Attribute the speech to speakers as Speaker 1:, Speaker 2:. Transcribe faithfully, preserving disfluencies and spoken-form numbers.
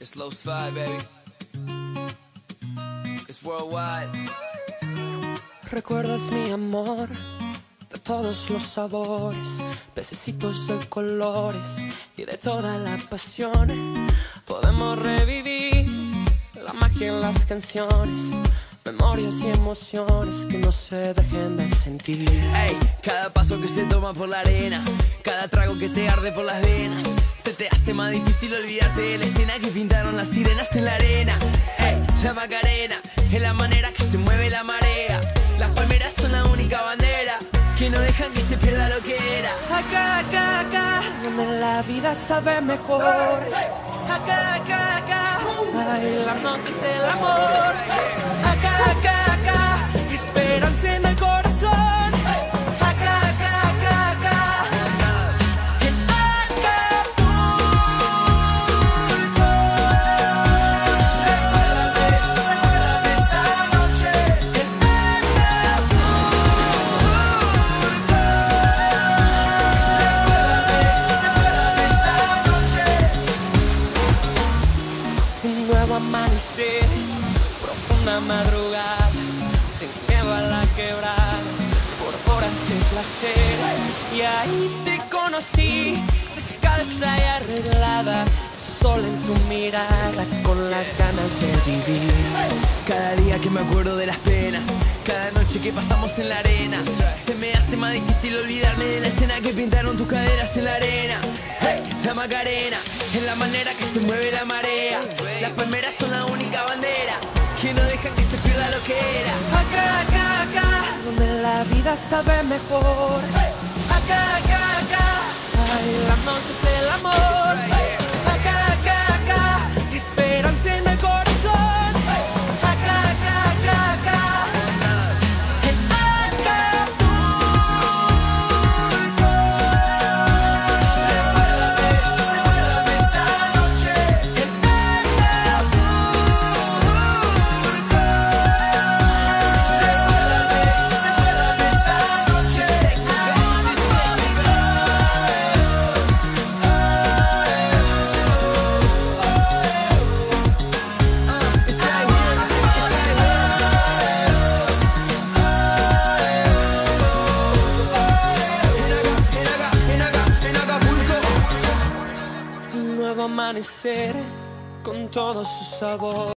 Speaker 1: Slow slide, baby. It's worldwide.
Speaker 2: Recuerdas mi amor de todos los sabores, pececitos de colores y de toda la pasión. Podemos revivir la magia en las canciones, memorias y emociones que no se dejen de sentir.
Speaker 1: Ey, cada paso que se toma por la arena, cada trago que te arde por las venas, se te hace más difícil olvidarte de la escena que pintaron las sirenas en la arena. Ey, la Macarena es la manera que se mueve la marea. Las palmeras son la única bandera que no dejan que se pierda lo que era.
Speaker 2: Acá, acá, acá, donde la vida sabe mejor. Acá, acá, acá, bailarnos es el amor. Acá, acá, acá, esperanza en el corazón. Acá, acá, acá, acá, en Acapulco. Recuérdame esa noche en Acapulco. Recuérdame esa noche. Un nuevo amanecer, profunda madrugada, sin miedo a la quebrada, por horas de placer. Y ahí te conocí, descalza y arreglada, el sol en tu mirada, con las ganas de vivir.
Speaker 1: Cada día que me acuerdo de las penas, cada noche que pasamos en la arena, se me hace más difícil olvidarme de la escena que pintaron tus caderas en la arena. Hey, la Macarena es la manera que se mueve la marea. Las palmeras son la única bandera que no dejan que se pierda lo que era.
Speaker 2: Acá, acá, acá, donde la vida sabe mejor. Acá, acá, acá, bailamos es el amor. Acá, acá, acá, esperanza en el corazón. Acá, acá, acá, acá, en Acapulco. Recuérdame, recuérdame esa noche en Acapulco. Recuérdame, recuérdame esa noche en Un nuevo amanecer con todo su sabor.